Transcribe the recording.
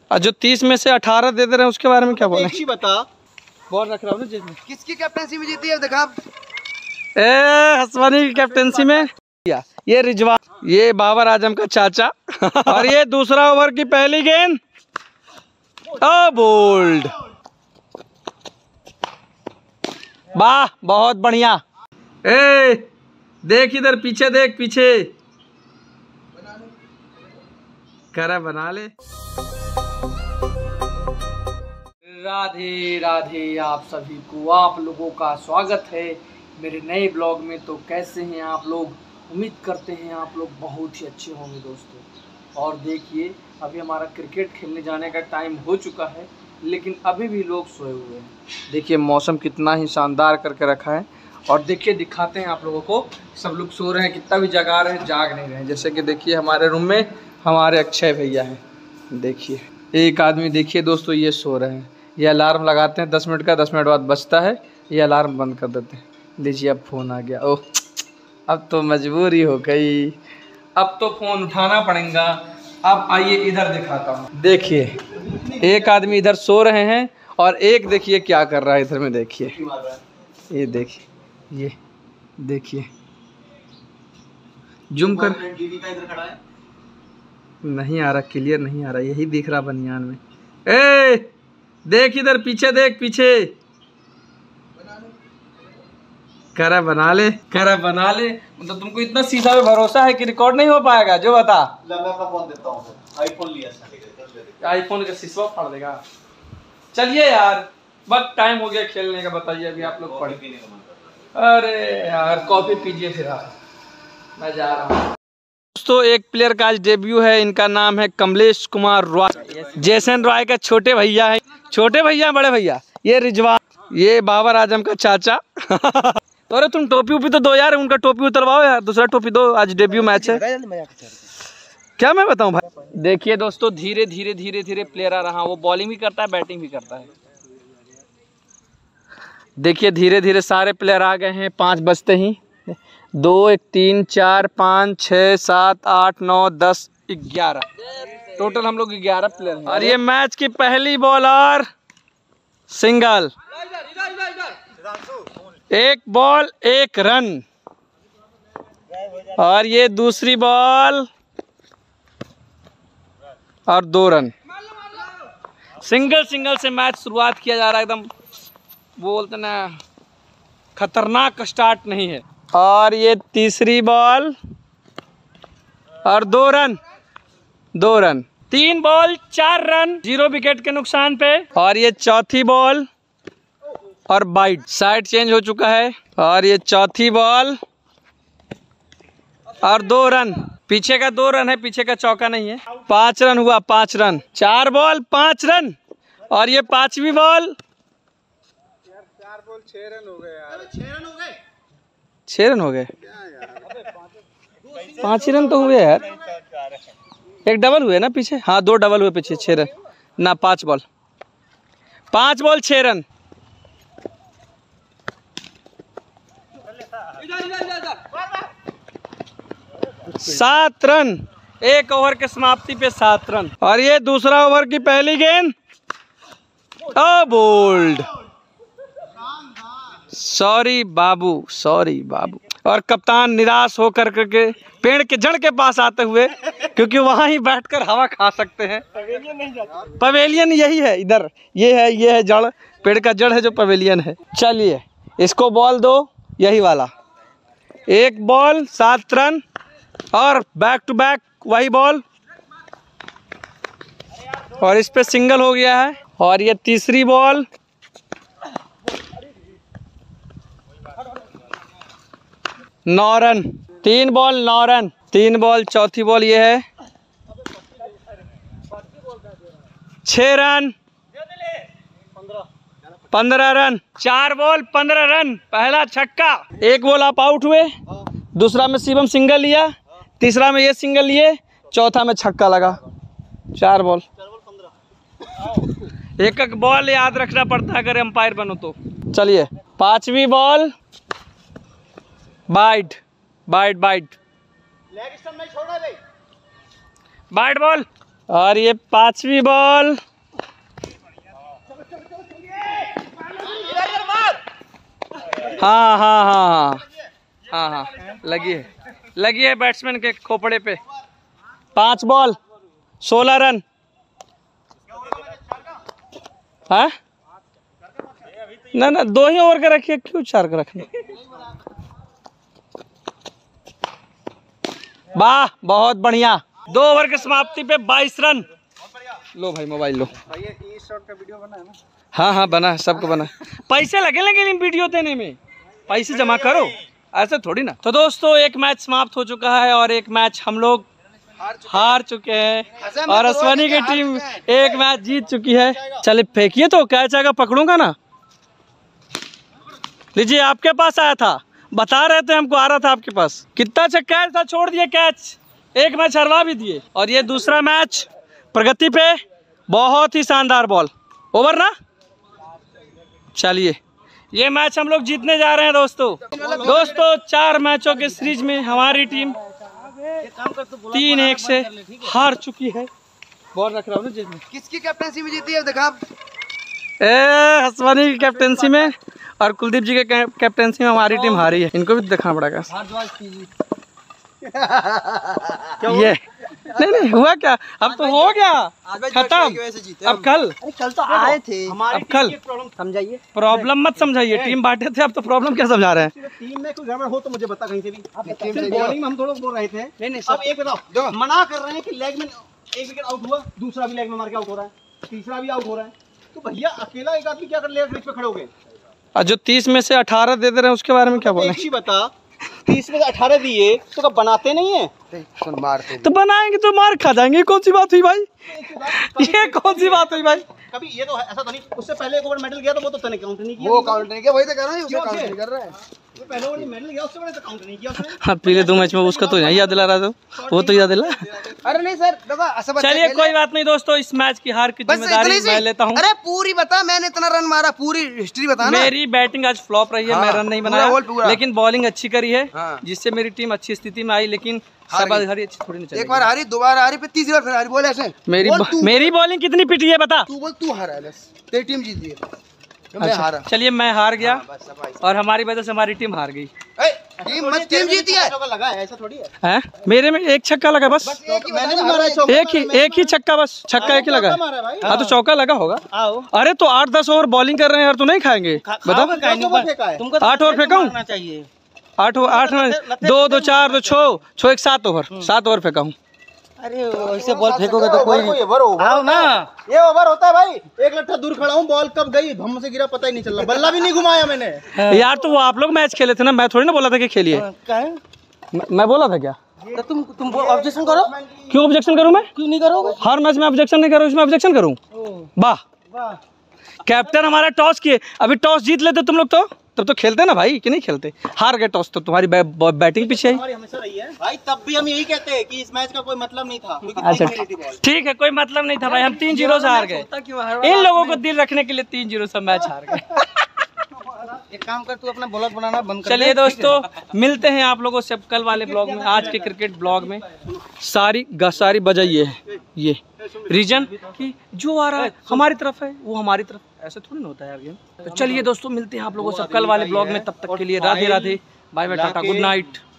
और जो 30 में से 18 दे दे रहे हैं उसके बारे में क्या बोले? बता, बॉल रख रहा हूँ ना, किसकी कैप्टनसी में जीती है देखा? हसवानी की कैप्टनसी में ये रिजवान, ये बाबर आजम का चाचा और ये दूसरा ओवर की पहली गेंद, बोल्ड। वाह, बहुत बढ़िया। देख इधर पीछे, देख पीछे, करा बना ले। राधे राधे आप सभी को, आप लोगों का स्वागत है मेरे नए ब्लॉग में। तो कैसे हैं आप लोग? उम्मीद करते हैं आप लोग बहुत ही अच्छे होंगे दोस्तों। और देखिए, अभी हमारा क्रिकेट खेलने जाने का टाइम हो चुका है, लेकिन अभी भी लोग सोए हुए हैं। देखिए मौसम कितना ही शानदार करके रखा है। और देखिए, दिखाते हैं आप लोगों को, सब लोग सो रहे हैं, कितना भी जगा रहे हैं, जाग नहीं रहे हैं। जैसे कि देखिए हमारे रूम में हमारे अक्षय भैया हैं, देखिए एक आदमी, देखिए दोस्तों ये सो रहे हैं। ये अलार्म लगाते हैं 10 मिनट का, 10 मिनट बाद बजता है, ये अलार्म बंद कर देते हैं। लीजिए अब फ़ोन आ गया। ओह, अब तो मजबूरी हो गई, अब तो फ़ोन उठाना पड़ेगा। अब आइए इधर दिखाता हूँ। देखिए एक आदमी इधर सो रहे हैं और एक देखिए क्या कर रहा है इधर में। देखिए ये देखिए, ये देखिए जूम कर, नहीं आ रहा, क्लियर नहीं आ रहा, यही दिख रहा बनियान में। देख इधर पीछे, देख पीछे, करा बना ले, करा बना ले। मतलब तुमको इतना शीशा पे भरोसा है कि रिकॉर्ड नहीं हो पाएगा? जो बता। मैं अपना फोन देता हूँ, आईफोन लिया, आईफोन का शीशा फाड़ देगा। चलिए यार, बस टाइम हो गया खेलने का। बताइए अभी आप लोग पढ़े? अरे यार कॉफी पीजिए फिर आप, मैं जा रहा हूँ। दोस्तों एक प्लेयर का आज डेब्यू है, इनका नाम है कमलेश कुमार रॉय। जैसन रॉय का छोटे भैया है, छोटे भैया बड़े भैया। ये रिजवान, ये बाबर आजम का चाचा तो अरे तुम टोपी उपी तो दो यार, उनका टोपी उतरवाओ यार, दूसरा टोपी दो, आज डेब्यू मैच है। क्या मैं बताऊं भाई? देखिए दोस्तों, धीरे धीरे धीरे धीरे प्लेयर आ रहा, वो बॉलिंग भी करता है, बैटिंग भी करता है। देखिए धीरे धीरे सारे प्लेयर आ गए हैं। 5 बजते ही 2 1 3 4 5 6 7 8 9 10 11, टोटल हम लोग 11 प्लेयर हैं। और ये मैच की पहली बॉल और सिंगल, 1 बॉल 1 रन। और ये दूसरी बॉल और 2 रन। सिंगल सिंगल से मैच शुरुआत किया जा रहा है, एकदम वो बोलते ना खतरनाक स्टार्ट नहीं है। और ये तीसरी बॉल और 2 run, 2 run. 3 ball 4 run, 0 wicket के नुकसान पे। और ये चौथी बॉल और बाइट, साइड चेंज हो चुका है। और ये चौथी बॉल और 2 रन, पीछे का 2 रन है, पीछे का चौका नहीं है। 5 रन हुआ, 5 रन, 4 बॉल 5 रन। और ये 5वीं बॉल, 4 बॉल 6 रन हो गए यार। 6 रन हो गए, 6 रन हो गए, 5 ही रन तो हुए यार। एक डबल हुए ना पीछे, हाँ 2 डबल हुए पीछे, 6 रन ना, 5 बॉल 6 रन। 7 रन, 1 ओवर के समाप्ति पे 7 रन। और ये दूसरा ओवर की पहली गेंद, बोल्ड। सॉरी बाबू, सॉरी बाबू। और कप्तान निराश होकर के पेड़ के जड़ के पास आते हुए, क्योंकि वहां ही बैठकर हवा खा सकते हैं। पवेलियन यही है इधर, ये है जड़, पेड़ का जड़ है जो पवेलियन है। चलिए इसको बॉल दो, यही वाला, 1 बॉल 7 रन और बैक टू बैक वही बॉल। और इस पे सिंगल हो गया है। और ये तीसरी ball, 9 run, 3 ball 9 run, 3 ball, चौथी बॉल ये है 6 रन, 15 रन, 4 बॉल 15 रन, पहला छक्का। 1 बॉल आप आउट हुए, दूसरा में शिवम सिंगल लिया, तीसरा में ये सिंगल लिए, चौथा में छक्का लगा। 4 बॉल 1 बॉल याद रखना पड़ता है अगर एम्पायर बनो तो। चलिए 5वीं बॉल, बाइट बाइट बाइट, बाइट बॉल और ये 5वीं बॉल। हाँ हाँ हाँ हाँ हाँ लगी है बैट्समैन के खोपड़े पे। 5 बॉल 16 रन। हाँ ना 2 ही ओवर का रखिए, क्यों 4 का रखना। वाह बहुत बढ़िया। 2 ओवर की समाप्ति पे 22 रन। लो भाई मोबाइल लो। ये शॉट का वीडियो बना है ना? हाँ हाँ बना है, सबको बना। पैसे लगे लेकिन वीडियो देने में पैसे जमा करो, ऐसे थोड़ी ना। तो दोस्तों एक मैच समाप्त हो चुका है और एक मैच हम लोग हार चुके हैं और अश्वनी की टीम एक मैच जीत चुकी है। चले फेंकिए तो कैच आएगा, पकड़ूंगा ना। लीजिए आपके पास आया था, बता रहे थे हमको आ रहा था आपके पास। कितना अच्छा कैच था, छोड़ दिए कैच, एक मैच हरवा भी दिए। और ये दूसरा मैच प्रगति पे, बहुत ही शानदार बॉल ओवर ना। चलिए ये मैच हम लोग जीतने जा रहे हैं दोस्तों 4 मैचों के सीरीज में हमारी टीम 3-1 से हार चुकी है। बॉल रख रहा हूँ ना। किसकी कैप्टनसी में जीती है देखा? अश्वनी की कैप्टनसी में और कुलदीप जी के कैप्टनसी में हमारी टीम हारी है। इनको भी दिखाना पड़ेगा। ये नहीं हुआ क्या, अब तो हो गया खत्म। अब कल तो आए थे, अब कल समझाइए। प्रॉब्लम मत समझाइए, टीम बांटे थे, अब तो प्रॉब्लम क्या समझा रहे हैं। टीम में कोई गड़बड़ हो तो मुझे बता कहीं से भी। बॉलिंग में हम थोड़ा बोल रहे थे। अब एक बताओ, मना कर रहे हैं कि लेग में एक विकेट आउट हुआ, दूसरा भी लेग में मार के आउट हो रहा है, तीसरा भी आउट हो रहा है, तो भैया अकेला एक आदमी क्या कर लेगा? क्रीज पे खड़े हो गए और जो 30 में से 18 दे रहे हैं उसके बारे में क्या बोले? एक ही बता, 30 में से 18 दिए तो कब बनाते नहीं है? मारते तो बनाएंगे तो मार खा जाएंगे। कौन सी बात हुई भाई, ये कौन सी बात हुई भाई? कभी ये तो ऐसा तो नहीं, उससे पहले एक ओवर मेडल गया तो वो तो तने काउंट नहीं किया। वो काउंट नहीं किया, वही तो कर रहा है, उसे काउंट नहीं कर रहा है। वो पहले ओवर मेडल गया, उससे बड़े तो काउंट नहीं किया उसने। हाँ पिछले 2 मैच में उसका तो नहीं याद दिला रहा था, वो तो याद दिला। अरे नहीं सर देखो, चलिए कोई बात नहीं दोस्तों, इस मैच की हार की जिम्मेदारी मैं लेता हूँ। अरे पूरी बता, मैंने इतना रन मारा, पूरी हिस्ट्री बता ना। मेरी बैटिंग आज फ्लॉप रही है, मैं रन नहीं बनाया, लेकिन बॉलिंग अच्छी करी है, जिससे मेरी टीम अच्छी स्थिति में आई। लेकिन सब हारी अच्छी थोड़ी नहीं चलेगी। एक बार हारी, 2 बार हारी, फिर 3री बार फिर हारी। बोल ऐसे मेरी बॉलिंग कितनी पिटी है बता। तू बोल, तू हारा है बस, तेरी टीम जीती है, मैं हारा। चलिए मैं हार गया और हमारी वजह से हमारी टीम हार गई। टीम जीती है, लगा है ऐसा थोड़ी है। मेरे में एक छक्का लगा बस, एक ही छक्का, बस छक्का एक ही लगा। हाँ तो चौका लगा होगा। अरे तो 8-10 ओवर बॉलिंग कर रहे हैं यार, तो नहीं खाएंगे बता। 8 ओवर फेंका हूँ, 8 2 2 4 2 6 1 7 ओवर 7 ओवर फेंका हूँ। अरे ऐसे बॉल फेंकोगे तो कोई आओ ना, ये ओवर होता है भाई। एक लट्ठा दूर खड़ा हूँ, बॉल कब गई भम से गिरा पता ही नहीं चल रहा, बल्ला भी नहीं घुमाया मैंने। यार तो वो आप लोग मैच खेले थे ना, मैं थोड़ी ना बोला था कि खेलिए। मैं बोला था क्या? तो तुम ऑब्जेक्शन करो। क्यों ऑब्जेक्शन करूं मैं? क्यों नहीं करोगे? हर मैच में ऑब्जेक्शन नहीं करूं, इसमें ऑब्जेक्शन करूं? वाह कैप्टन हमारा टॉस किए, अभी टॉस जीत लेते तुम लोग तो तब तो खेलते ना भाई, कि नहीं खेलते। हार गए टॉस तो तुम्हारी बैटिंग पीछे आई। हमेशा रही है भाई, तब भी हम यही कहते हैं कि इस मैच का कोई मतलब नहीं था। अच्छा ठीक है, कोई मतलब नहीं था भाई, हम 3-0 से हार गए। इन लोगों को दिल रखने के लिए 3-0 से मैच हार गए। एक काम कर, तू अपना ब्लॉग बनाना बंद कर। चलिए दोस्तों मिलते हैं आप लोगों से कल वाले ब्लॉग में। आज के क्रिकेट ब्लॉग में सारी वजह ये रीजन कि जो आ रहा है हमारी तरफ है, वो हमारी तरफ, ऐसे थोड़ी ना होता है यार गेम। तो चलिए दोस्तों मिलते हैं आप लोगों से कल वाले ब्लॉग में, तब तक के लिए Radhe Radhe, bye bye, tata, good night.